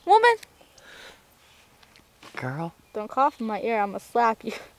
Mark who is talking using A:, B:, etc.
A: Woman!
B: Girl.
A: Don't cough in my ear, I'ma slap you.